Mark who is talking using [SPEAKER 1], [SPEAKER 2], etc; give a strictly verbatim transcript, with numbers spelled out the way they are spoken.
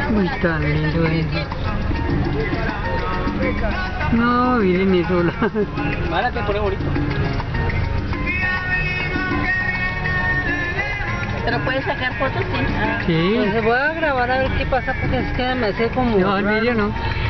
[SPEAKER 1] Muy tan lindo eso. No, miren eso.
[SPEAKER 2] Ahora te pone bonito.
[SPEAKER 3] ¿Pero puedes sacar fotos? Sí. Ah.
[SPEAKER 1] Sí.
[SPEAKER 2] Pues voy a grabar a ver qué pasa porque es que me hace como...
[SPEAKER 1] No, el
[SPEAKER 2] raro.
[SPEAKER 1] vídeo no.